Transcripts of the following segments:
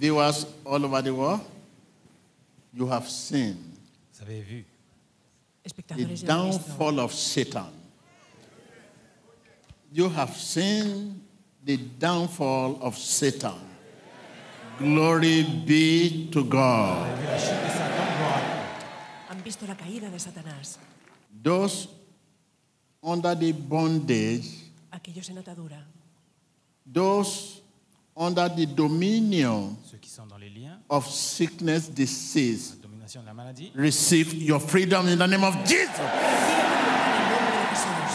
Viewers all over the world, you have seen Vous avez vu the downfall of Satan. You have seen the downfall of Satan. Glory be to God. Han visto la caída de Satanás. Those under the bondage, Aquellos en atadura, those under the dominion ceux qui sont dans les liens, of sickness, disease, la domination de la maladie. receive your freedom in the name of Jesus. en el nombre de Jesús.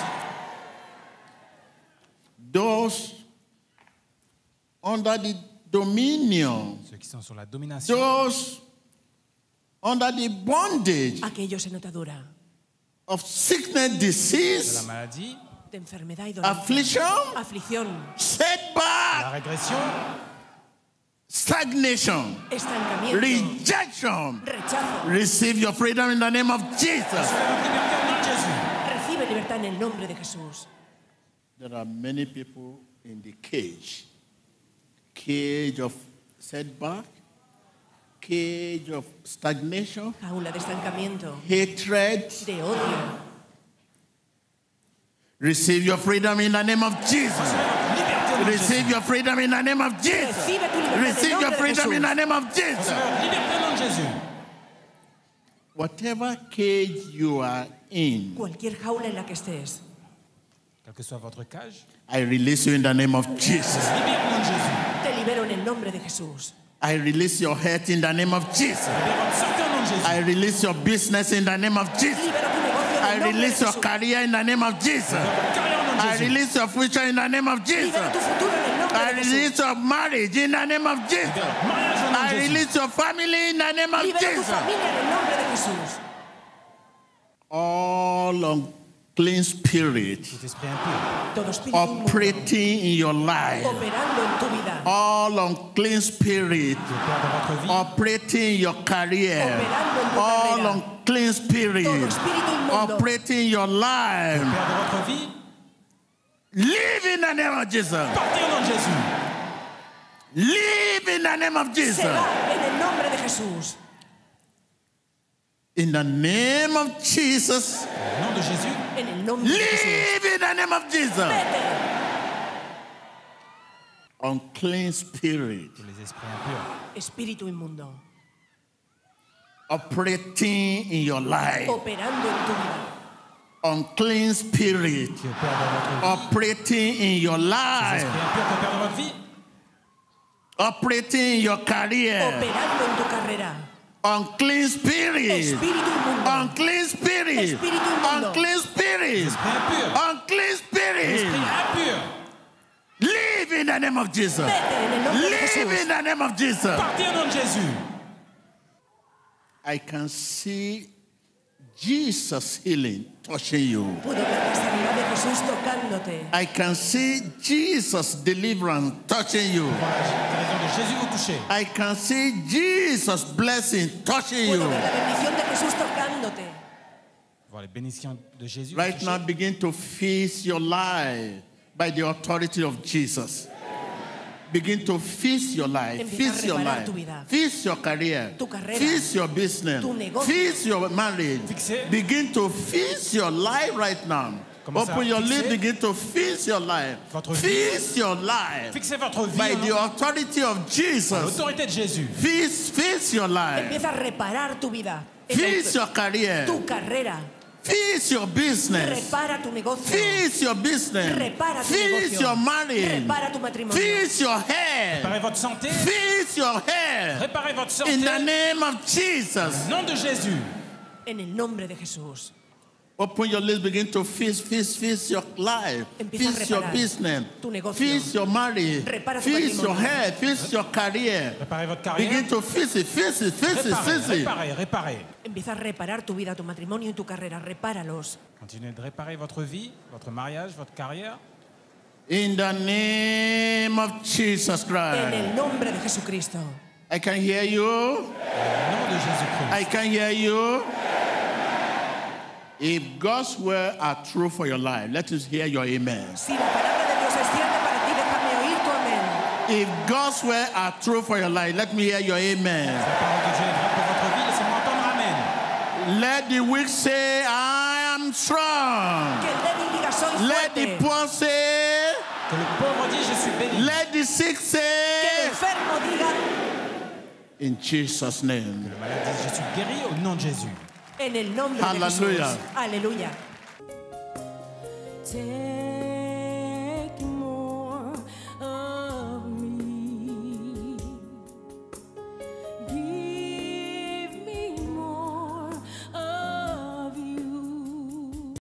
Those under the dominion, Ceux qui sont sur la domination, those under the bondage Aquellos en atadura, of sickness, de la disease, maladie, de enfermedad y dolencia, affliction, aflicción, setback, la régression, stagnation, estancamiento, rejection, rechazo. receive your freedom in the name of Jesus. votre liberté au nom de Jésus. Recibe libertad en el nombre de Jesús. There are many people in the cage of setback, cage of stagnation, Jaula de estancamiento, hatred. de odio. Receive your freedom in the name of Jesus. Receive your freedom in the name of Jesus. Recibe tu libertad en el Receive your nombre de freedom in the Jesús. name of Jesus. Liberté au nom de Jésus. Whatever cage you are in, Cualquier jaula en la que estés, Quelle que soit votre cage, I release you in the name of Jesus. libère au nom de Jésus. te libero en el nombre de Jesús. I release your health in the name of Jesus. Libère votre santé au nom de Jésus. I release your business in the name of Jesus. Libero tu negocio en I el nombre de release your Jesús. career in the name of Jesus. Carrière au nom de I Jésus. release your future in the name of Jesus. Libero tu futuro en el nombre I de Jesús. release your marriage in the name of Jesus. Mariage au nom I de Jésus. release your family in the name of Libera tu Jesus. familia en el nombre de Jesús. All unclean spirit Tout esprit impur, Todo espíritu inmundo operating in your life. operando en tu vida, All unclean spirit qui opère dans votre vie, operating in your career. operando en tu All carrera. unclean spirit Todo espíritu inmundo operating in your life. opère dans votre vie, Live in the name of Jesus. partez au nom de Jésus. Live in the name of se Jesus. va en el nombre de Jesús. In the name of Jesus. Au nom de Jésus, En el nombre de Jesús. Live in the name of Jesus. Vete. Unclean spirit tous les esprits impurs, Espíritu inmundo operating in your life. operando en tu vida. Unclean spirit qui opèrent dans votre vie, operating in your life. esprits impurs qui opèrent dans votre vie, Operating in your career. Operando en tu carrera. Unclean spirit. Espíritu inmundo. Unclean spirit. Espíritu inmundo. Unclean spirit. esprits impurs, Unclean spirit. esprits impurs, Live in the name of Jesus. Vete en el nombre de Live Jesús. in the name of Jesus. partez au nom de Jésus. I can see Jesus healing, touching you. Puedo ver la sanidad de Jesús tocándote. I can see Jesus deliverance touching you. La guérison de Jésus vous touchez. I can see Jesus blessing touching Puedo you. ver la bendición de Jesús tocándote. Voir les bénédictions de Jésus vous Right toucher. now, begin to feast your life by the authority of Jesus. Begin to feast your life, Empieza a feast your reparar life, tu vida. feast your career, Tu carrera, feast your business, tu negocio. feast your marriage. Fixer. Begin to feast your life right now. Commencez Open à your fixer lips, begin to feast your life. votre vie. Feast your life Fixez votre vie by au the nom- authority of par Jesus. l'autorité de Jésus. Feast your life. Empieza a reparar tu vida. Feast your career. Tu carrera. Feast your business. Repara tu negocio. Feast your business. Repara tu Feast negocio. your marriage. Repara tu matrimonio. Feast your hair. Réparez votre santé, Feast your hair. réparez votre santé. In the name of Jesus. Au nom de Jésus. En el nombre de Jesús. Open your lips, begin to feast your life. Empieza a Feast your reparar business. tu negocio. Feast your marriage. Repara tu Feast your matrimonio. hair. Feast your career. Réparez votre carrière. Begin to feast it. Réparez, réparez. Empieza a reparar tu vida, tu matrimonio y tu carrera. Repáralos. Continuez de réparer votre vie, votre mariage, votre carrière. In the name of Jesus En Christ. el nombre de Jesucristo. I can hear you. Au nom de Jésus-Christ. I can hear you. If God's word are true for your life, let us hear your amen. Si la palabra de Dios es cierta para ti, déjame oír tu amén. If God's word are true for your life, let me hear your amen. La parole de Dieu est vraie pour votre vie, laissez-moi entendre amen. Let the weak say, I am strong. Que el débil diga soy Let the fuerte. poor say, Que le pauvre dise, je suis béni. let the sick Que el say, enfermo diga in Jesus' name. Le malade dise, je suis guéri au nom de Jésus. en el nombre de Hallelujah. Jesús. Aleluya. Tell